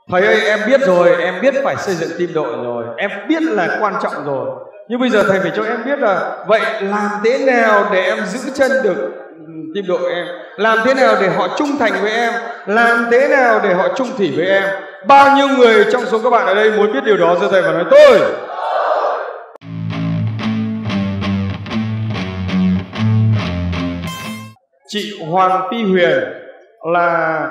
Thầy ơi, em biết rồi, em biết phải xây dựng team đội rồi, em biết là quan trọng rồi. Nhưng bây giờ thầy phải cho em biết là vậy làm thế nào để em giữ chân được team đội em? Làm thế nào để họ trung thành với em? Làm thế nào để họ trung thủy với em? Bao nhiêu người trong số các bạn ở đây muốn biết điều đó, giơ tay và nói tôi. Chị Hoàng Phi Huyền là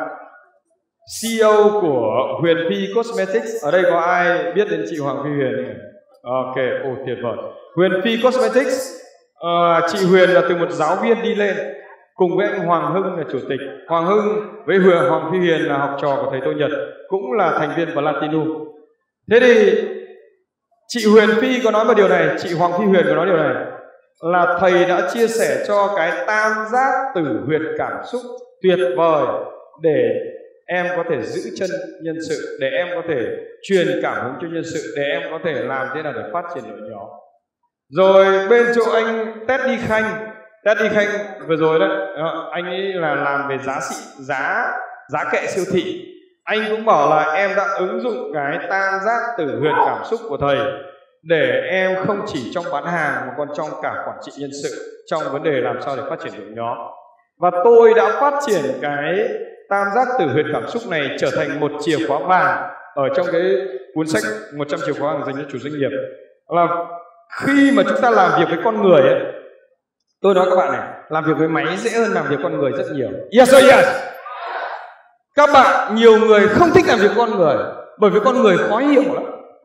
CEO của Huyền Phi Cosmetics. Ở đây có ai biết đến chị Hoàng Phi Huyền không? Ok, tuyệt vời. Huyền Phi Cosmetics, chị Huyền là từ một giáo viên đi lên cùng với anh Hoàng Hưng là chủ tịch. Hoàng Hưng với Hoàng Phi Huyền là học trò của thầy Tô Nhật, cũng là thành viên Platinum. Thế thì chị Huyền Phi có nói một điều này, chị Hoàng Phi Huyền có nói điều này, là thầy đã chia sẻ cho cái tam giác tử huyệt cảm xúc tuyệt vời để em có thể giữ chân nhân sự, để em có thể truyền cảm hứng cho nhân sự, để em có thể làm thế nào để phát triển đội nhóm. Rồi bên chỗ anh Teddy Khanh vừa rồi đấy, anh ấy là làm về giá kệ siêu thị. Anh cũng bảo là em đã ứng dụng cái tam giác tử huyệt cảm xúc của thầy để em không chỉ trong bán hàng mà còn trong cả quản trị nhân sự, trong vấn đề làm sao để phát triển đội nhóm. Và tôi đã phát triển cái tam giác tử huyệt cảm xúc này trở thành một chìa khóa vàng ở trong cái cuốn sách 100 chìa khóa vàng dành cho chủ doanh nghiệp. Là khi mà chúng ta làm việc với con người ấy, tôi nói các bạn này, làm việc với máy dễ hơn làm việc con người rất nhiều. Yes or yes? Các bạn, nhiều người không thích làm việc con người bởi vì con người khó hiểu lắm.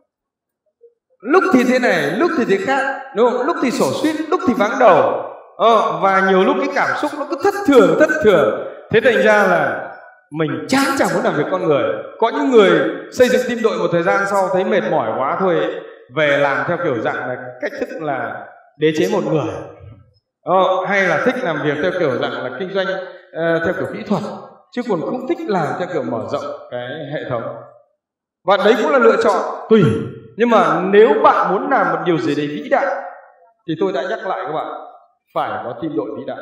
Lúc thì thế này, lúc thì thế khác, đúng không? Lúc thì xổ suýt, lúc thì vắng đầu, và nhiều lúc cái cảm xúc nó cứ thất thường. Thế thành ra là mình chẳng muốn làm việc con người. Có những người xây dựng team đội một thời gian sau thấy mệt mỏi quá thôi ấy, về làm theo kiểu dạng là cách thức là đế chế một người, hay là thích làm việc theo kiểu dạng là kinh doanh theo kiểu kỹ thuật, chứ còn không thích làm theo kiểu mở rộng cái hệ thống. Và đấy cũng là lựa chọn tùy. Nhưng mà nếu bạn muốn làm một điều gì đấy vĩ đại thì tôi đã nhắc lại các bạn, phải có team đội vĩ đại.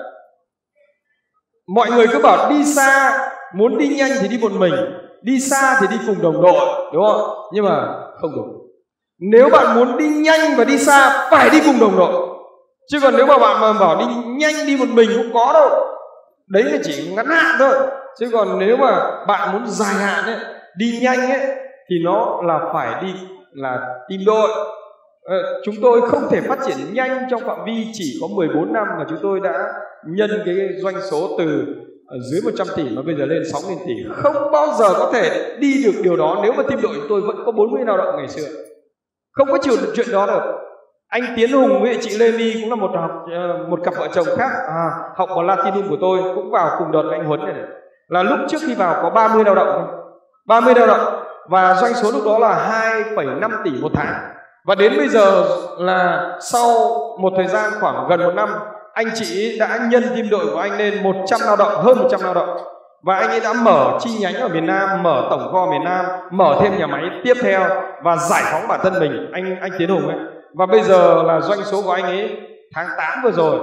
Mọi người cứ bảo đi xa, muốn đi nhanh thì đi một mình, đi xa thì đi cùng đồng đội, đúng không? Nhưng mà không đúng. Nếu bạn muốn đi nhanh và đi xa phải đi cùng đồng đội. Chứ còn nếu mà bạn mà bảo đi nhanh đi một mình không có đâu. Đấy là chỉ ngắn hạn thôi. Chứ còn nếu mà bạn muốn dài hạn ấy, đi nhanh ấy, thì nó là phải đi là team đội. Chúng tôi không thể phát triển nhanh trong phạm vi chỉ có 14 năm mà chúng tôi đã nhân cái doanh số từ dưới 100 tỷ mà bây giờ lên 6.000 tỷ. Không bao giờ có thể đi được điều đó nếu mà team đội tôi vẫn có 40 lao động ngày xưa. Không có chuyện đó được. Anh Tiến Hùng với chị Lê My cũng là một cặp vợ chồng khác, học vào Platinum của tôi, cũng vào cùng đợt với anh Huấn này. Là lúc trước khi vào có 30 lao động, 30 lao động và doanh số lúc đó là 2,5 tỷ một tháng. Và đến bây giờ là sau một thời gian khoảng gần 1 năm, anh chị đã nhân team đội của anh lên 100 lao động, hơn 100 lao động. Và anh ấy đã mở chi nhánh ở miền Nam, mở tổng kho miền Nam, mở thêm nhà máy tiếp theo và giải phóng bản thân mình, anh Tiến Hùng ấy. Và bây giờ là doanh số của anh ấy tháng 8 vừa rồi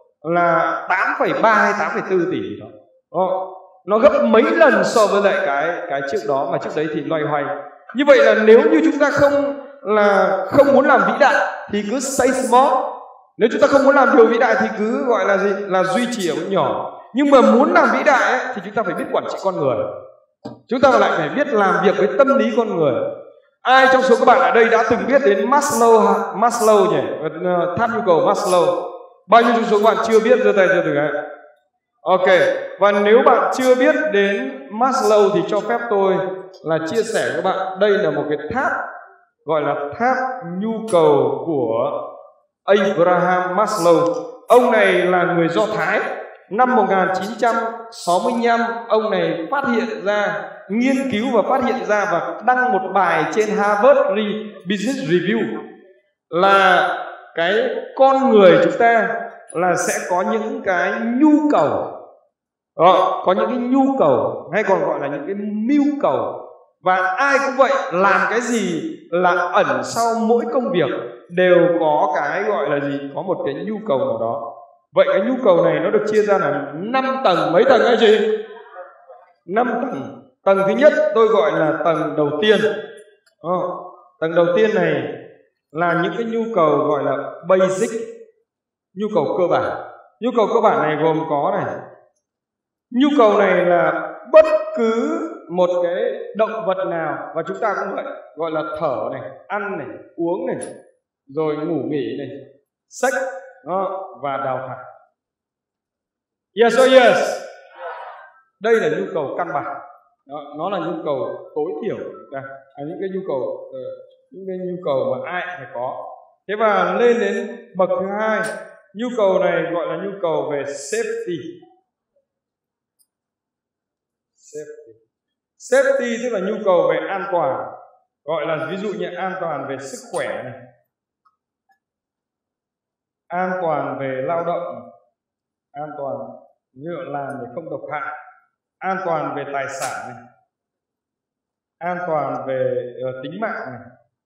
là 8,3 hay 8,4 tỷ đó. Nó gấp mấy lần so với lại cái trước đó, mà trước đấy thì loay hoay. Như vậy là nếu như chúng ta không muốn làm vĩ đại thì cứ stay small. Nếu chúng ta không muốn làm điều vĩ đại thì cứ gọi là gì? Là duy trì ở mức nhỏ. Nhưng mà muốn làm vĩ đại ấy, thì chúng ta phải biết quản trị con người. Chúng ta lại phải biết làm việc với tâm lý con người. Ai trong số các bạn ở đây đã từng biết đến Maslow nhỉ? Tháp nhu cầu Maslow. Bao nhiêu trong số các bạn chưa biết giơ tay cho thử ạ? Ok. Và nếu bạn chưa biết đến Maslow thì cho phép tôi là chia sẻ với các bạn. Đây là một cái tháp gọi là tháp nhu cầu của Abraham Maslow. Ông này là người Do Thái. Năm 1965 ông này phát hiện ra, nghiên cứu và phát hiện ra và đăng một bài trên Harvard Business Review là cái con người chúng ta là sẽ có những cái nhu cầu, có những cái nhu cầu hay còn gọi là những cái mưu cầu. Và ai cũng vậy, làm cái gì là ẩn sau mỗi công việc đều có cái gọi là gì, có một cái nhu cầu nào đó. Vậy cái nhu cầu này nó được chia ra là 5 tầng, mấy tầng anh chị? 5 tầng. Tầng thứ nhất tôi gọi là tầng đầu tiên. Tầng đầu tiên này là những cái nhu cầu gọi là basic, nhu cầu cơ bản. Nhu cầu cơ bản này gồm có này. Nhu cầu này là bất cứ một cái động vật nào, và chúng ta cũng vậy, gọi là thở này, ăn này, uống này, rồi ngủ nghỉ này, sex và đào thải. Yes or yes? Đây là nhu cầu căn bản. Nó là nhu cầu tối thiểu của chúng ta. Những cái nhu cầu mà ai phải có. Thế và lên đến bậc thứ hai, nhu cầu này gọi là nhu cầu về safety. Safety tức là nhu cầu về an toàn, gọi là ví dụ như an toàn về sức khỏe này, an toàn về lao động, an toàn ví dụ làm để không độc hại, an toàn về tài sản này, an toàn về tính mạng này,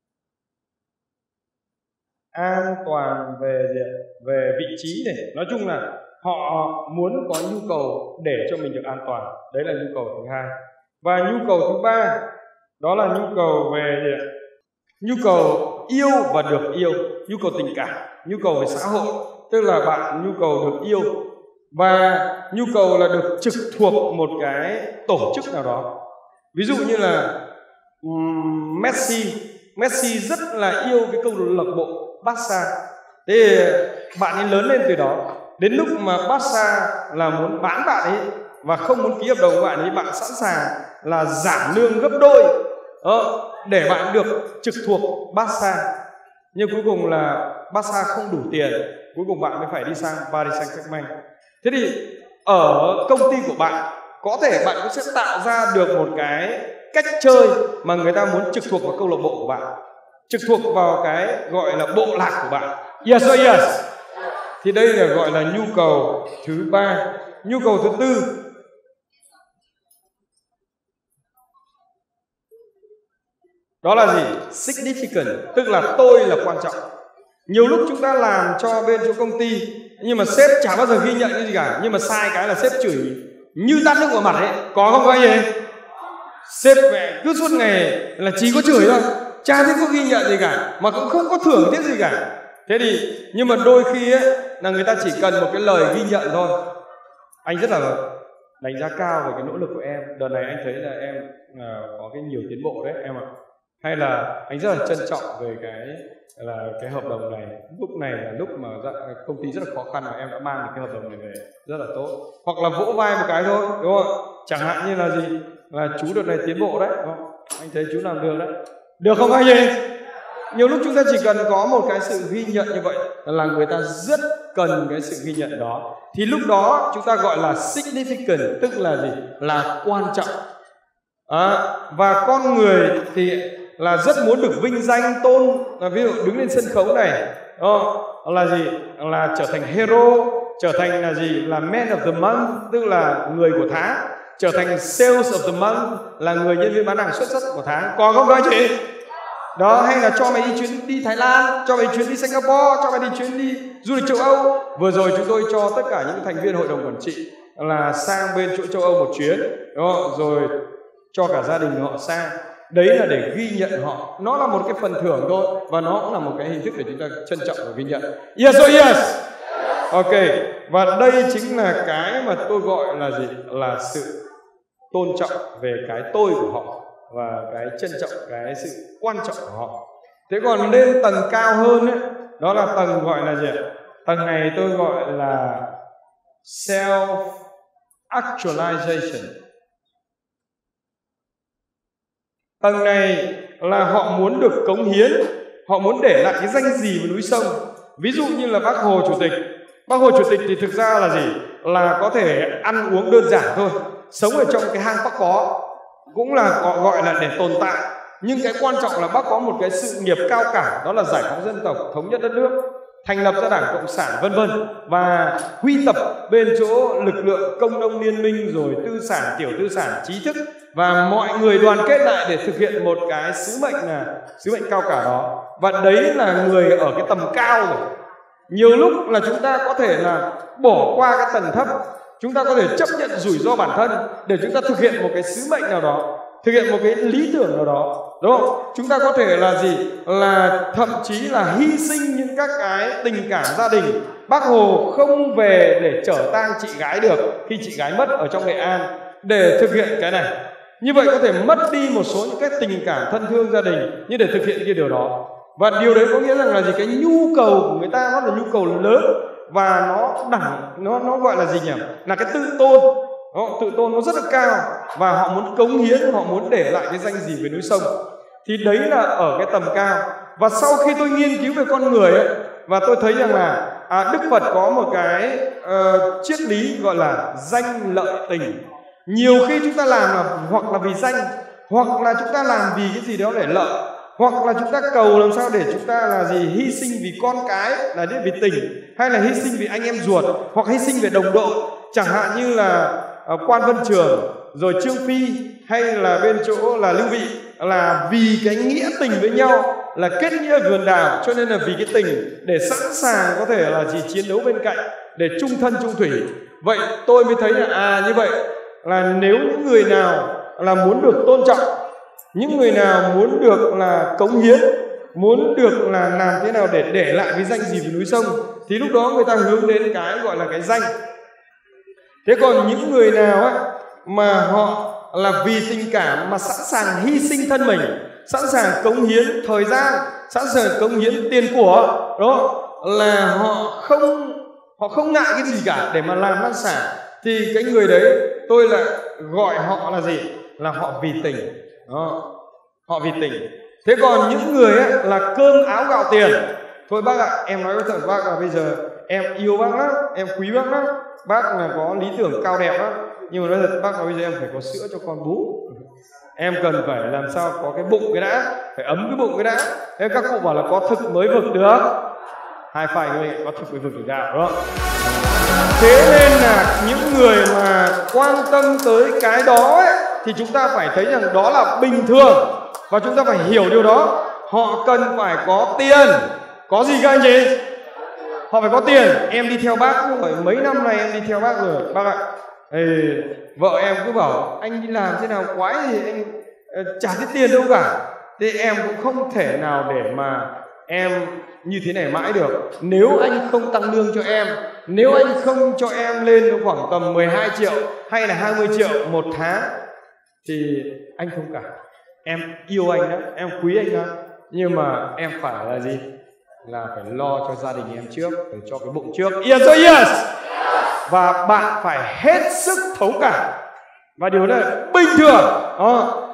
an toàn về vị trí này. Nói chung là họ muốn có nhu cầu để cho mình được an toàn. Đấy là nhu cầu thứ hai. Và nhu cầu thứ ba đó là nhu cầu về nhu cầu yêu và được yêu, nhu cầu tình cảm, nhu cầu về xã hội, tức là bạn nhu cầu được yêu và nhu cầu là được trực thuộc một cái tổ chức nào đó. Ví dụ như là Messi rất là yêu cái câu lạc bộ Barca. Thế bạn ấy lớn lên từ đó, đến lúc mà Barca là muốn bán bạn ấy và không muốn ký hợp đồng với bạn ấy, bạn sẵn sàng là giảm lương gấp đôi để bạn được trực thuộc Barca. Nhưng cuối cùng là Barca không đủ tiền, cuối cùng bạn mới phải đi sang Paris Saint-Germain. Thế thì ở công ty của bạn có thể bạn cũng sẽ tạo ra được một cái cách chơi mà người ta muốn trực thuộc vào câu lạc bộ của bạn, trực thuộc vào cái gọi là bộ lạc của bạn. Yes or yes? Thì đây là gọi là nhu cầu thứ ba. Nhu cầu thứ tư đó là gì? Significant, tức là tôi là quan trọng. Nhiều lúc chúng ta làm cho bên chỗ công ty nhưng mà sếp chả bao giờ ghi nhận cái gì cả, nhưng mà sai cái là sếp chửi như tát nước vào mặt ấy. Có không các anh? Sếp mẹ cứ suốt ngày là chỉ có chửi thôi, chả thấy có ghi nhận gì cả, mà cũng không có thưởng tiếc gì cả. Thế thì nhưng mà đôi khi ấy là người ta chỉ cần một cái lời ghi nhận thôi. Anh rất là đánh giá cao về cái nỗ lực của em. Đợt này anh thấy là em có cái nhiều tiến bộ đấy em ạ. Hay là anh rất là trân trọng về cái hợp đồng này. Lúc này là lúc mà công ty rất là khó khăn mà em đã mang được cái hợp đồng này về, rất là tốt. Hoặc là vỗ vai một cái thôi, đúng không? Chẳng hạn như là gì? Là chú đợt này tiến bộ đấy, đúng không? Anh thấy chú làm được đấy. Được không anh gì? Nhiều lúc chúng ta chỉ cần có một cái sự ghi nhận như vậy là người ta rất cần cái sự ghi nhận đó. Thì lúc đó chúng ta gọi là significant, tức là gì? Là quan trọng. Và con người thì là rất muốn được vinh danh tôn, là ví dụ đứng lên sân khấu này là gì? Là trở thành hero, trở thành là gì? Là man of the month, tức là người của tháng, trở thành sales of the month, là người nhân viên bán hàng xuất sắc của tháng. Có không các chị? Đó, hay là cho mày đi chuyến đi Thái Lan, cho mày chuyến đi Singapore, cho mày đi chuyến đi du lịch châu Âu. Vừa rồi chúng tôi cho tất cả những thành viên hội đồng quản trị là sang bên chỗ châu Âu một chuyến, đúng không? Rồi cho cả gia đình họ sang. Đấy là để ghi nhận họ. Nó là một cái phần thưởng thôi, và nó cũng là một cái hình thức để chúng ta trân trọng và ghi nhận. Yes or yes? Ok. Và đây chính là cái mà tôi gọi là gì? Là sự tôn trọng về cái tôi của họ và cái trân trọng cái sự quan trọng của họ. Thế còn lên tầng cao hơn ấy, đó là tầng gọi là gì ạ? Tầng này tôi gọi là self actualization. Tầng này là họ muốn được cống hiến, họ muốn để lại cái danh gì với núi sông. Ví dụ như là Bác Hồ Chủ tịch. Bác Hồ Chủ tịch thì thực ra là gì? Là có thể ăn uống đơn giản thôi, sống ở trong cái hang Bác có, cũng là gọi là để tồn tại. Nhưng cái quan trọng là Bác có một cái sự nghiệp cao cả, đó là giải phóng dân tộc, thống nhất đất nước, thành lập ra Đảng Cộng sản vân vân, và huy tập bên chỗ lực lượng công nông liên minh, rồi tư sản, tiểu tư sản, trí thức, và mọi người đoàn kết lại để thực hiện một cái sứ mệnh cao cả đó. Và đấy là người ở cái tầm cao rồi. Nhiều lúc là chúng ta có thể là bỏ qua cái tầng thấp, chúng ta có thể chấp nhận rủi ro bản thân để chúng ta thực hiện một cái sứ mệnh nào đó, thực hiện một cái lý tưởng nào đó, đúng không? Chúng ta có thể là gì? Là thậm chí là hy sinh những các cái tình cảm gia đình. Bác Hồ không về để chở tang chị gái được khi chị gái mất ở trong Nghệ An để thực hiện cái này. Như vậy có thể mất đi một số những cái tình cảm thân thương gia đình như để thực hiện cái điều đó. Và điều đấy có nghĩa rằng là gì? Cái nhu cầu của người ta nó là nhu cầu lớn và nó gọi là gì nhỉ? Là cái tự tôn. Tự tôn nó rất là cao và họ muốn cống hiến, họ muốn để lại cái danh gì về núi sông. Thì đấy là ở cái tầm cao. Và sau khi tôi nghiên cứu về con người ấy, và tôi thấy rằng là Đức Phật có một cái triết lý gọi là danh lợi tình. Nhiều khi chúng ta làm là hoặc là vì danh, hoặc là chúng ta làm vì cái gì đó để lợi, hoặc là chúng ta cầu làm sao để chúng ta là gì? Hy sinh vì con cái là vì tình, hay là hy sinh vì anh em ruột, hoặc hy sinh về đồng đội. Chẳng hạn như là Quan Vân Trường, rồi Trương Phi, hay là bên chỗ là Lưu Bị, là vì cái nghĩa tình với nhau, là kết nghĩa vườn đào, cho nên là vì cái tình để sẵn sàng có thể là gì chiến đấu bên cạnh, để chung thân chung thủy. Vậy tôi mới thấy là như vậy là nếu những người nào là muốn được tôn trọng, những người nào muốn được là cống hiến, muốn được là làm thế nào để lại cái danh gì về núi sông, thì lúc đó người ta hướng đến cái gọi là cái danh. Thế còn những người nào ấy mà họ là vì tình cảm mà sẵn sàng hy sinh thân mình, sẵn sàng cống hiến thời gian, sẵn sàng cống hiến tiền của, đó là họ không ngại cái gì cả để mà làm lan xả, thì cái người đấy tôi lại gọi họ là gì? Là họ vì tình. Đó, họ vì tình. Thế còn những người ấy là cơm áo gạo tiền, thôi bác ạ, em nói với thật bác là bây giờ em yêu bác lắm, em quý bác lắm, bác là có lý tưởng cao đẹp lắm, nhưng mà nói thật bác là bây giờ em phải có sữa cho con bú, em cần phải làm sao có cái bụng cái đã, phải ấm cái bụng cái đã. Thế các cụ bảo là có thực mới vực được, hai phải người có thực mới vực được gạo, đúng không? Thế nên là những người mà quan tâm tới cái đó ấy, thì chúng ta phải thấy rằng đó là bình thường, và chúng ta phải hiểu điều đó. Họ cần phải có tiền. Có gì các anh chị? Họ phải có tiền. Em đi theo bác rồi, mấy năm nay em đi theo bác rồi bác ạ. Vợ em cứ bảo anh đi làm thế nào quái thì anh chả thấy tiền đâu cả. Thế em cũng không thể nào để mà em như thế này mãi được. Nếu anh không tăng lương cho em, nếu anh không cho em lên khoảng tầm 12 triệu hay là 20 triệu một tháng thì anh không cả. Em yêu anh đó, em quý anh đó, nhưng mà em phải là gì? Là phải lo cho gia đình em trước, phải cho cái bụng trước. Yes or yes? Và bạn phải hết sức thấu cảm, và điều này là bình thường.